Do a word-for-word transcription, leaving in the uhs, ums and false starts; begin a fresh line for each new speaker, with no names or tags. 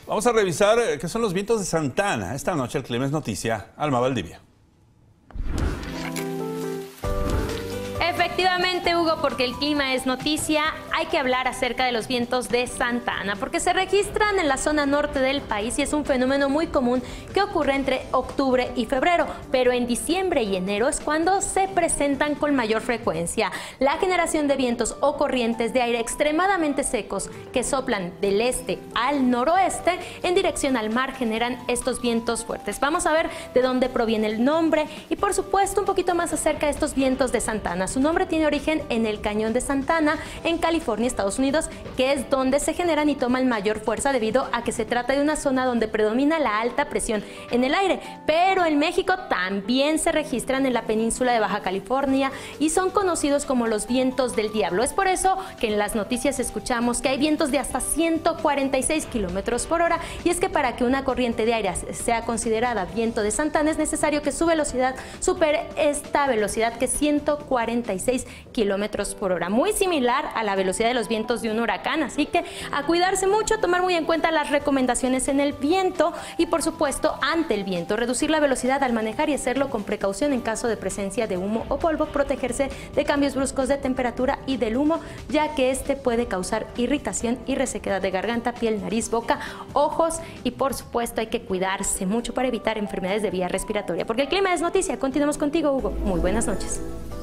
Vamos a revisar qué son los vientos de Santa Ana. Esta noche el clima es noticia. Alma Valdivia.
Efectivamente, Hugo, porque el clima es noticia, hay que hablar acerca de los vientos de Santa Ana, porque se registran en la zona norte del país y es un fenómeno muy común que ocurre entre octubre y febrero, pero en diciembre y enero es cuando se presentan con mayor frecuencia. La generación de vientos o corrientes de aire extremadamente secos que soplan del este al noroeste en dirección al mar generan estos vientos fuertes. Vamos a ver de dónde proviene el nombre y, por supuesto, un poquito más acerca de estos vientos de Santa Ana. Su nombre tiene origen en el cañón de Santa Ana, en California, Estados Unidos, que es donde se generan y toman mayor fuerza debido a que se trata de una zona donde predomina la alta presión en el aire. Pero en México también se registran en la península de Baja California y son conocidos como los vientos del diablo. Es por eso que en las noticias escuchamos que hay vientos de hasta ciento cuarenta y seis kilómetros por hora, y es que para que una corriente de aire sea considerada viento de Santa Ana es necesario que su velocidad supere esta velocidad, que es ciento cuarenta y seis kilómetros por hora, muy similar a la velocidad de los vientos de un huracán. Así que a cuidarse mucho, a tomar muy en cuenta las recomendaciones en el viento y, por supuesto, ante el viento, reducir la velocidad al manejar y hacerlo con precaución en caso de presencia de humo o polvo, protegerse de cambios bruscos de temperatura y del humo, ya que este puede causar irritación y resequedad de garganta, piel, nariz, boca, ojos, y por supuesto hay que cuidarse mucho para evitar enfermedades de vía respiratoria. Porque el clima es noticia. Continuamos contigo, Hugo. Muy buenas noches.